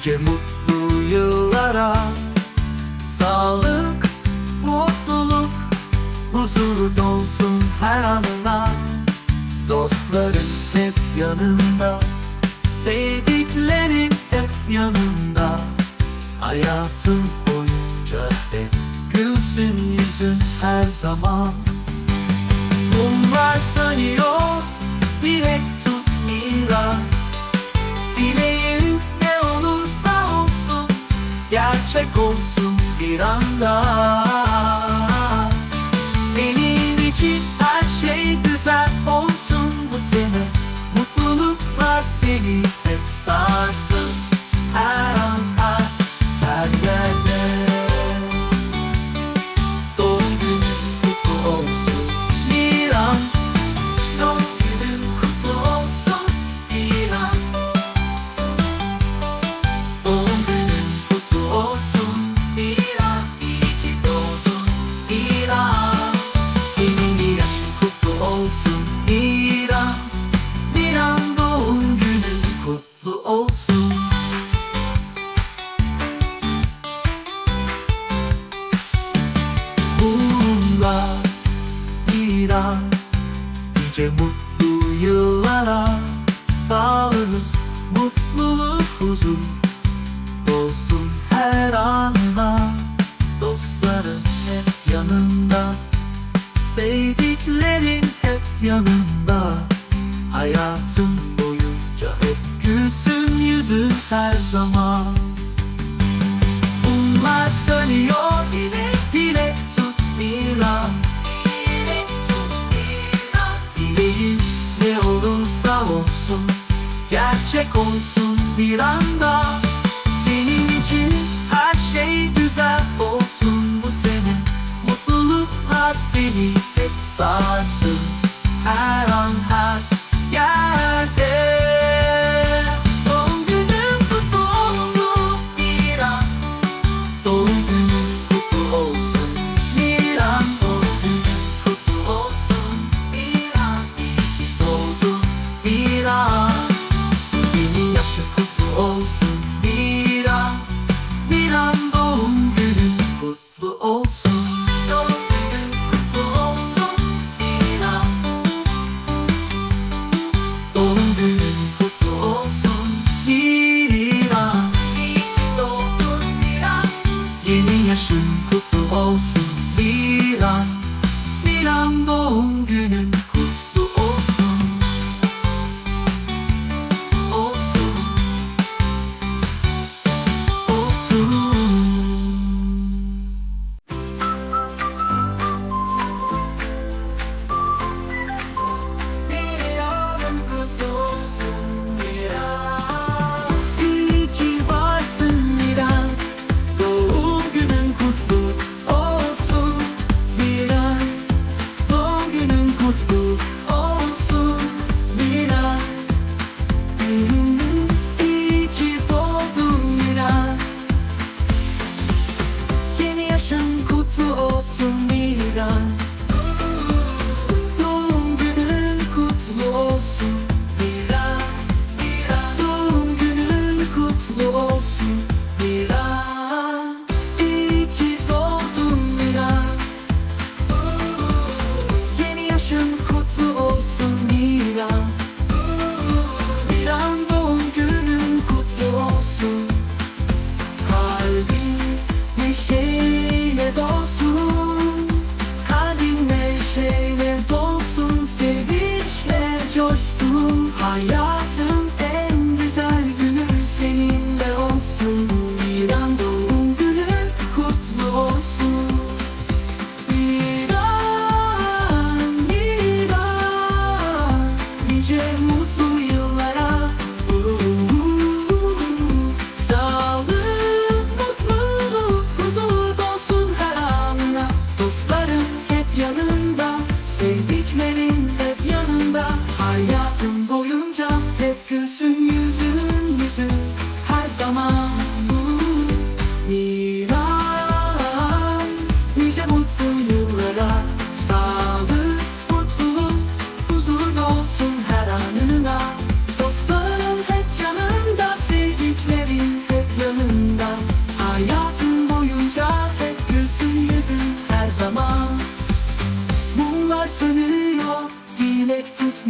Nice mutlu yıllara, sağlık, mutluluk, huzur dolsun her anına. Dostların hep yanında, sevdiklerin hep yanında. Hayatın boyunca hep gülsün yüzün her zaman. Mumlar sönüyor, dilek tut Mira. Dileğin ne olursa olsun, gerçek olsun bir anda. Senin için her şey güzel olsun bu sene. Mutluluklar seni hep sarsın her an, her yerde. Doğum günün kutlu olsun Miran. Doğum günün kutlu olsun Miran. Doğum günün kutlu olsun Miran. İyi ki doğdun Miran. Yeni yaşın kutlu olsun Miran. Miran, doğum günün kutlu olsun. Mumlar Miran, nice mutlu yıllara, sağlık, mutluluk, huzur olsun her anına. Dostların hep yanında, sevdiklerin hep yanında. Hayatın boyunca hep gülsün yüzün her zaman. Mumlar sönüyor, dilek dilek tut Mira. Dilek tut Mira. Dileğin ne olursa olsun, gerçek olsun bir anda. Senin için her şey güzel olsun bu sene. Mutluluklar seni hep sarsın her an, her yerde. Doğum günün kutlu olsun Miran. Doğum günün kutlu olsun Miran. Doğum günün kutlu olsun Miran. İyi ki doğdun Miran. Yeni yaşın kutlu olsun Miran. Miran, doğum günün kutlu olsun. Doğum günün kutlu olsun Miran.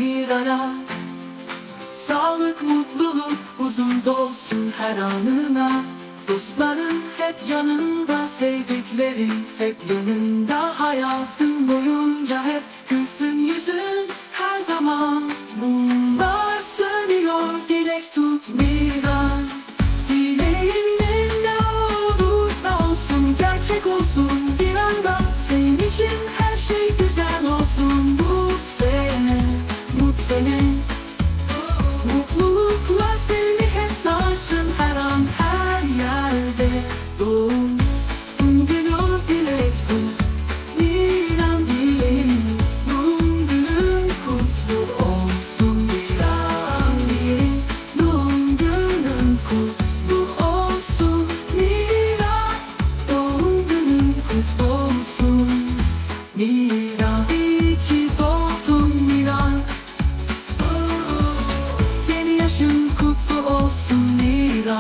Mira'ya. Sağlık, mutluluk, huzur dolsun her anına. Dostların hep yanında, sevdikleri hep yanında. Hayatın boyunca hep gülsün yüzün her zaman. Mumlar sönüyor, dilek tut Mira. Dileğin ne olursa olsun, gerçek olsun bir anda. Senin için her şey güzel olsun bu sene, mutlu sene. Mutluluklar seni hep sarsın her an, her yerde. Doğum günü dilek tut Mira'm, dileğin doğum günün kutlu olsun Mira'm, dileğin doğum günün kutlu olsun Mira. Doğum günün kutlu olsun Mira. İyi ki doğdun Mira. Yeni yaşın kutlu olsun Mira.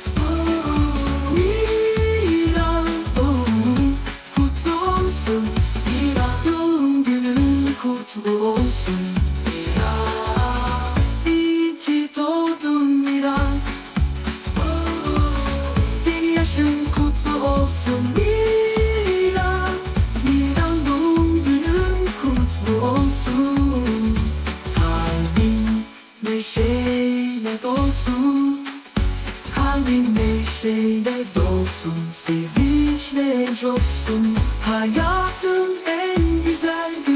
Mira, doğum kutlu olsun Mira. Doğum günün kutlu olsun Mira. İyi ki doğdun Mira. Yeni yaşın kutlu olsun Mira. Mira, doğum günün kutlu olsun. Kalbin neşeyle dolsun, kalbin neşeyle dolsun, sevinçle coşsun. Hayatın en güzel günü